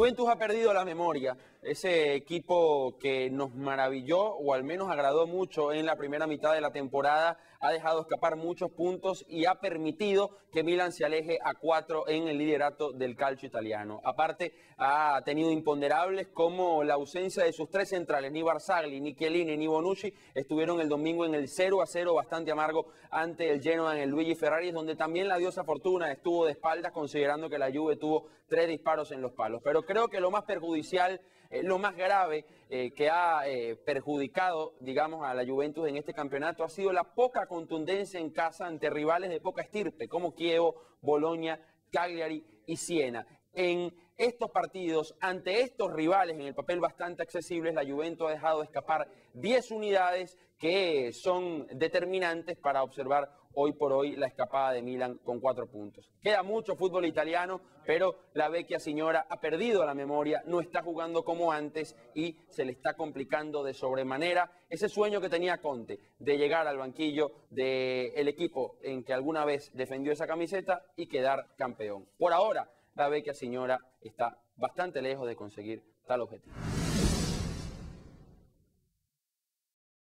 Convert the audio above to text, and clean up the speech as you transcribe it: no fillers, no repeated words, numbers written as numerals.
Juventus ha perdido la memoria, ese equipo que nos maravilló o al menos agradó mucho en la primera mitad de la temporada, ha dejado escapar muchos puntos y ha permitido que Milan se aleje a 4 en el liderato del calcio italiano. Aparte, ha tenido imponderables como la ausencia de sus 3 centrales, ni Barzagli, ni Chiellini, ni Bonucci, estuvieron el domingo en el 0-0 bastante amargo ante el Genoa en el Luigi Ferraris, donde también la diosa Fortuna estuvo de espaldas, considerando que la Juve tuvo 3 disparos en los palos. Pero creo que lo más perjudicial, lo más grave que ha perjudicado, digamos, a la Juventus en este campeonato ha sido la poca contundencia en casa ante rivales de poca estirpe, como Chievo, Bologna, Cagliari y Siena. En estos partidos, ante estos rivales en el papel bastante accesibles, la Juventus ha dejado escapar 10 unidades que son determinantes para observar hoy por hoy la escapada de Milan con 4 puntos. Queda mucho fútbol italiano, pero la vecchia señora ha perdido la memoria, no está jugando como antes y se le está complicando de sobremanera ese sueño que tenía Conte de llegar al banquillo del equipo en que alguna vez defendió esa camiseta y quedar campeón. Por ahora, la vecchia señora está bastante lejos de conseguir tal objetivo.